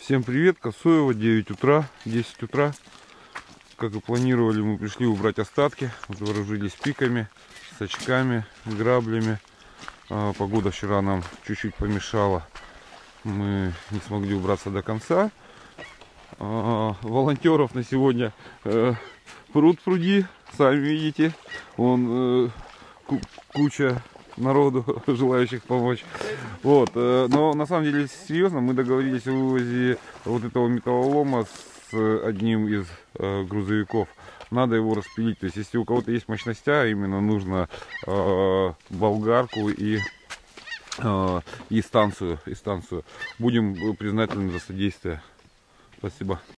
Всем привет, Косоево, 9 утра, 10 утра. Как и планировали, мы пришли убрать остатки. Вот вооружились пиками, сачками, граблями. Погода вчера нам чуть-чуть помешала. Мы не смогли убраться до конца. Волонтеров на сегодня пруд-пруди, сами видите. Вон куча народу, желающих помочь. Вот. Но на самом деле, серьезно, мы договорились о вывозе вот этого металлолома с одним из грузовиков. Надо его распилить. То есть, если у кого-то есть мощностя, именно нужно болгарку и станцию. Будем признательны за содействие. Спасибо.